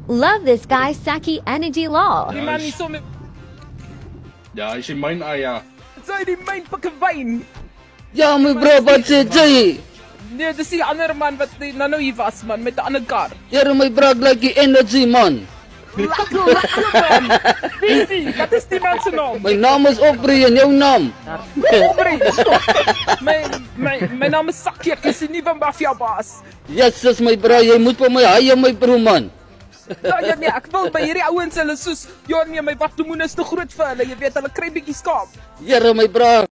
Love this guy's sakkie energy law. Die man is so met... Ja, is in myn eie. Sy die myn pakke wyn. Ja, my bro, wat sê jy? Nee, dis die ander man wat nou hier was man, met 'n ander kar. Here my bro, like die energy man. Lekker man. Wie is die? Wat is die man se naam? My naam is Aubrey en jou naam? Aubrey. My naam is Sakkie, ek is die nuwe mafia baas. Yes, my bro, jy moet vir my haai my bro man. Ja nee, ek wil by hierdie ouens hulle soos ja nee, my watlemoen is te groot vir hulle, jy weet, hulle kry bietjie skaap. Here my bro.